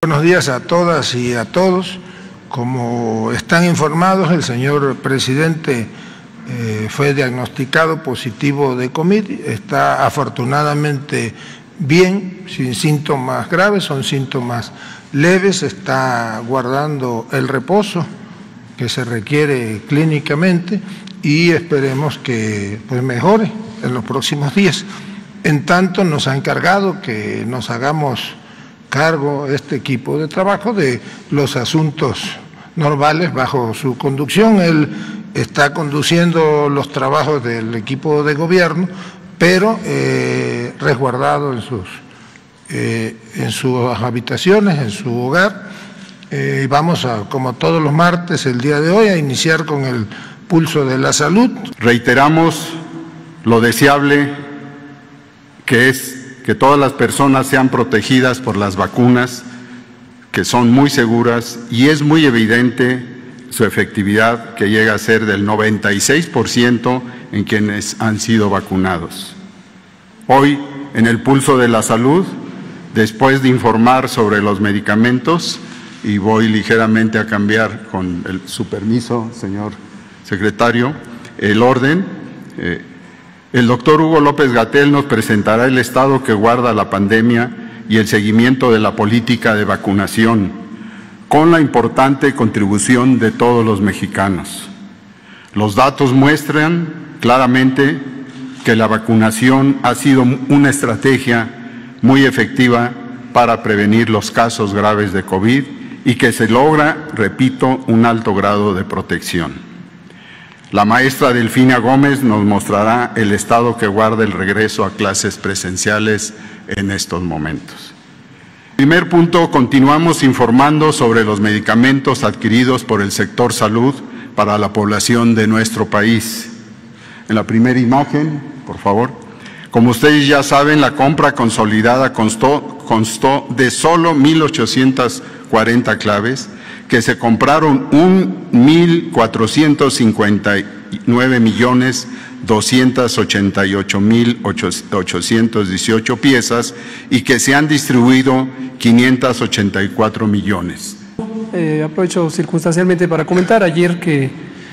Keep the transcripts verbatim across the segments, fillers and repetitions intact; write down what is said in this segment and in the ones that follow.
Buenos días a todas y a todos. Como están informados, el señor presidente eh, fue diagnosticado positivo de COVID, está afortunadamente bien, sin síntomas graves, son síntomas leves, está guardando el reposo que se requiere clínicamente y esperemos que pues, mejore en los próximos días. En tanto, nos ha encargado que nos hagamos cargo este equipo de trabajo de los asuntos normales bajo su conducción. Él está conduciendo los trabajos del equipo de gobierno, pero eh, resguardado en sus, eh, en sus habitaciones, en su hogar. Eh, vamos, a, como todos los martes, el día de hoy, a iniciar con el pulso de la salud. Reiteramos lo deseable que es que todas las personas sean protegidas por las vacunas, que son muy seguras, y es muy evidente su efectividad, que llega a ser del noventa y seis por ciento en quienes han sido vacunados. Hoy, en el pulso de la salud, después de informar sobre los medicamentos, y voy ligeramente a cambiar, con el, su permiso, señor secretario, el orden. Eh, El doctor Hugo López-Gatell nos presentará el estado que guarda la pandemia y el seguimiento de la política de vacunación, con la importante contribución de todos los mexicanos. Los datos muestran claramente que la vacunación ha sido una estrategia muy efectiva para prevenir los casos graves de COVID y que se logra, repito, un alto grado de protección. La maestra Delfina Gómez nos mostrará el estado que guarda el regreso a clases presenciales en estos momentos. Primer punto, continuamos informando sobre los medicamentos adquiridos por el sector salud para la población de nuestro país. En la primera imagen, por favor. Como ustedes ya saben, la compra consolidada constó, constó de solo mil ochocientas cuarenta claves, que se compraron un mil cuatrocientos cincuenta y nueve millones doscientos ochenta y ocho mil ochocientos dieciocho piezas y que se han distribuido quinientos ochenta y cuatro millones. Eh, aprovecho circunstancialmente para comentar ayer que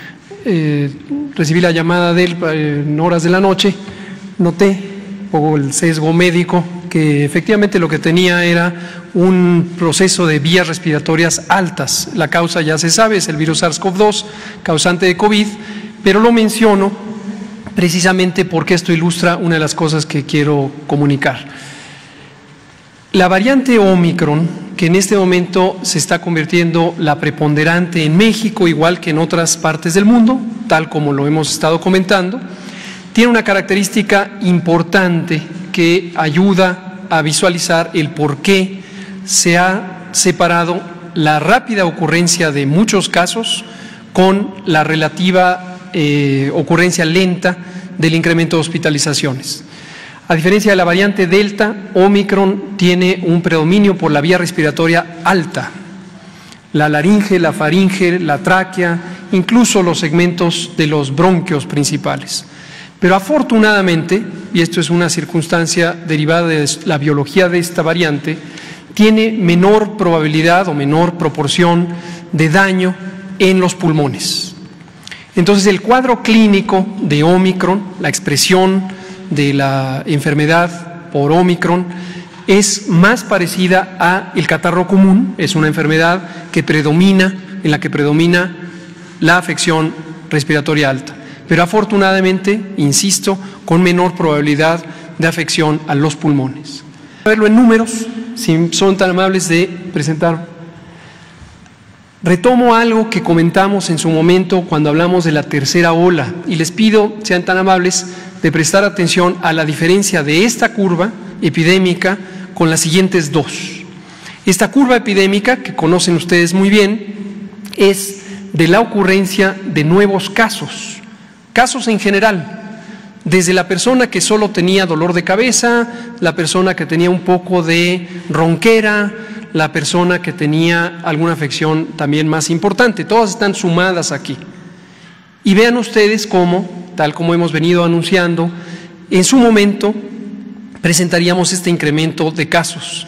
eh, recibí la llamada de él eh, en horas de la noche, noté poco el sesgo médico, que efectivamente lo que tenía era un proceso de vías respiratorias altas. La causa ya se sabe, es el virus SARS CoV dos, causante de COVID, pero lo menciono precisamente porque esto ilustra una de las cosas que quiero comunicar. La variante Omicron, que en este momento se está convirtiendo la preponderante en México, igual que en otras partes del mundo, tal como lo hemos estado comentando, tiene una característica importante que ayuda a visualizar el por qué se ha separado la rápida ocurrencia de muchos casos con la relativa eh, ocurrencia lenta del incremento de hospitalizaciones. A diferencia de la variante Delta, Omicron tiene un predominio por la vía respiratoria alta, la laringe, la faringe, la tráquea, incluso los segmentos de los bronquios principales. Pero afortunadamente, y esto es una circunstancia derivada de la biología de esta variante, tiene menor probabilidad o menor proporción de daño en los pulmones. Entonces, el cuadro clínico de Omicron, la expresión de la enfermedad por Omicron, es más parecida a el catarro común, es una enfermedad que predomina, en la que predomina la afección respiratoria alta. Pero afortunadamente, insisto, con menor probabilidad de afección a los pulmones. A verlo en números, si son tan amables de presentar. Retomo algo que comentamos en su momento cuando hablamos de la tercera ola y les pido, sean tan amables, de prestar atención a la diferencia de esta curva epidémica con las siguientes dos. Esta curva epidémica, que conocen ustedes muy bien, es de la ocurrencia de nuevos casos. Casos en general, desde la persona que solo tenía dolor de cabeza, la persona que tenía un poco de ronquera, la persona que tenía alguna afección también más importante, todas están sumadas aquí. Y vean ustedes cómo, tal como hemos venido anunciando, en su momento presentaríamos este incremento de casos.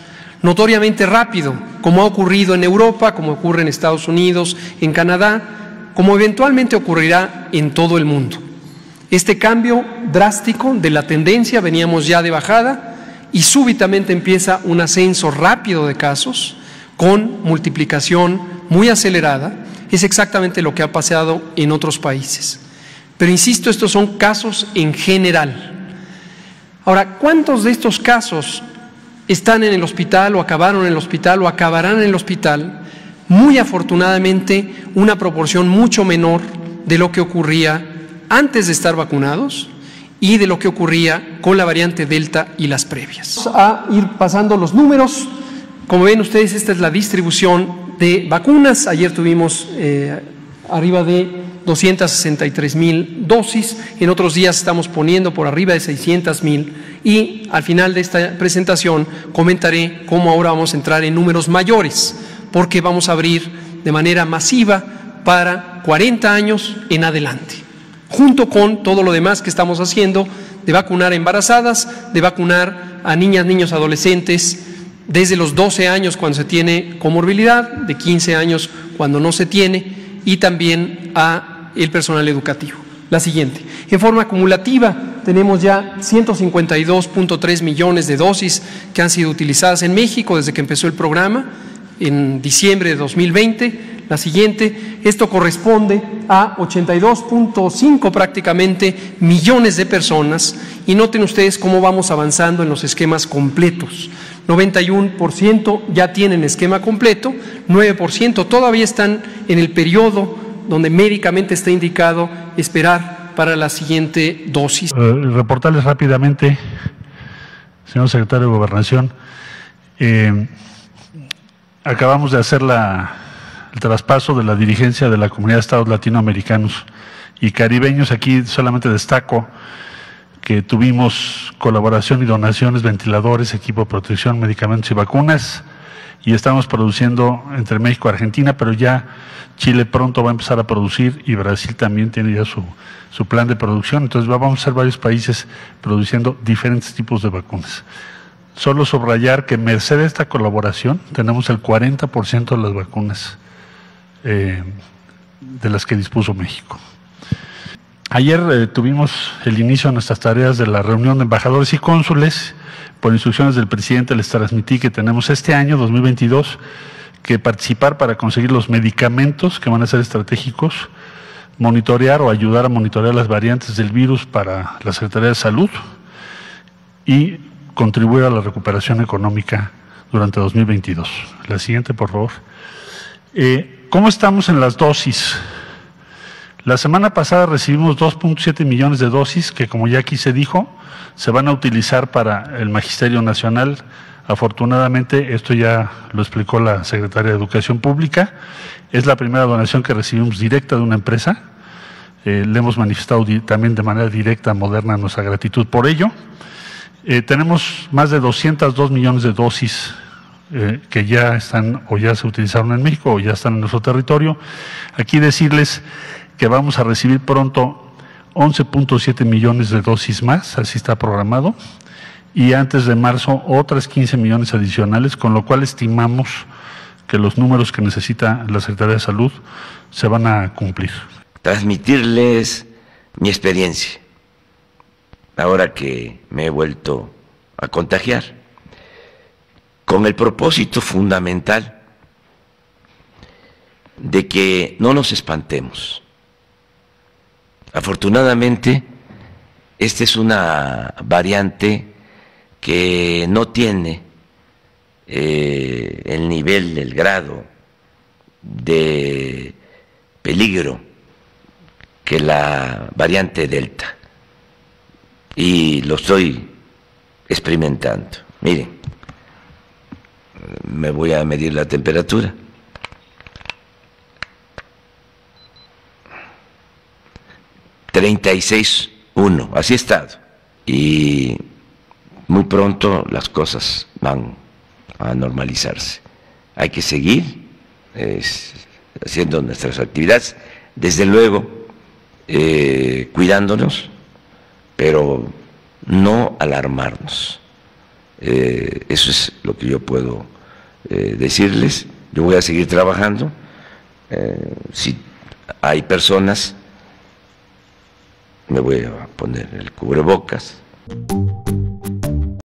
notoriamente rápido, como ha ocurrido en Europa, como ocurre en Estados Unidos, en Canadá, como eventualmente ocurrirá en todo el mundo. Este cambio drástico de la tendencia, veníamos ya de bajada, y súbitamente empieza un ascenso rápido de casos, con multiplicación muy acelerada, es exactamente lo que ha pasado en otros países. Pero insisto, estos son casos en general. Ahora, ¿cuántos de estos casos están en el hospital o acabaron en el hospital o acabarán en el hospital? Muy afortunadamente, una proporción mucho menor de lo que ocurría antes de estar vacunados y de lo que ocurría con la variante Delta y las previas. Vamos a ir pasando los números. Como ven ustedes, esta es la distribución de vacunas. Ayer tuvimos eh, arriba de doscientas sesenta y tres mil dosis, en otros días estamos poniendo por arriba de seiscientas mil, y al final de esta presentación comentaré cómo ahora vamos a entrar en números mayores, porque vamos a abrir de manera masiva para cuarenta años en adelante, junto con todo lo demás que estamos haciendo de vacunar a embarazadas, de vacunar a niñas, niños, adolescentes, desde los doce años cuando se tiene comorbilidad, de quince años cuando no se tiene, y también a el personal educativo. La siguiente. En forma acumulativa tenemos ya ciento cincuenta y dos punto tres millones de dosis que han sido utilizadas en México desde que empezó el programa en diciembre de dos mil veinte. La siguiente. Esto corresponde a ochenta y dos punto cinco prácticamente millones de personas, y noten ustedes cómo vamos avanzando en los esquemas completos. noventa y uno por ciento ya tienen esquema completo, nueve por ciento todavía están en el periodo donde médicamente está indicado esperar para la siguiente dosis. Uh, reportarles rápidamente, señor secretario de Gobernación, eh, acabamos de hacer la, el traspaso de la dirigencia de la Comunidad de Estados Latinoamericanos y Caribeños. Aquí solamente destaco que tuvimos colaboración y donaciones, ventiladores, equipo de protección, medicamentos y vacunas, y estamos produciendo entre México y Argentina, pero ya Chile pronto va a empezar a producir y Brasil también tiene ya su, su plan de producción. Entonces vamos a ser varios países produciendo diferentes tipos de vacunas. Solo subrayar que merced a esta colaboración tenemos el cuarenta por ciento de las vacunas eh, de las que dispuso México. Ayer eh, tuvimos el inicio de nuestras tareas de la reunión de embajadores y cónsules. Por instrucciones del presidente les transmití que tenemos este año, dos mil veintidós, que participar para conseguir los medicamentos que van a ser estratégicos, monitorear o ayudar a monitorear las variantes del virus para la Secretaría de Salud y contribuir a la recuperación económica durante dos mil veintidós. La siguiente, por favor. Eh, ¿Cómo estamos en las dosis? La semana pasada recibimos dos punto siete millones de dosis que, como ya aquí se dijo, se van a utilizar para el Magisterio Nacional. Afortunadamente, esto ya lo explicó la Secretaria de Educación Pública, es la primera donación que recibimos directa de una empresa. Eh, le hemos manifestado también de manera directa a Moderna nuestra gratitud por ello. Eh, tenemos más de doscientos dos millones de dosis eh, que ya están o ya se utilizaron en México o ya están en nuestro territorio. Aquí decirles que vamos a recibir pronto once punto siete millones de dosis más, así está programado, y antes de marzo otras quince millones adicionales, con lo cual estimamos que los números que necesita la Secretaría de Salud se van a cumplir. Transmitirles mi experiencia, ahora que me he vuelto a contagiar, con el propósito fundamental de que no nos espantemos. Afortunadamente, esta es una variante que no tiene eh, el nivel, el grado de peligro que la variante Delta, y lo estoy experimentando. Miren, me voy a medir la temperatura. treinta y seis punto uno, así he estado, y muy pronto las cosas van a normalizarse. Hay que seguir eh, haciendo nuestras actividades, desde luego eh, cuidándonos, pero no alarmarnos. Eh, eso es lo que yo puedo eh, decirles, yo voy a seguir trabajando. Eh, si hay personas, me voy a poner el cubrebocas.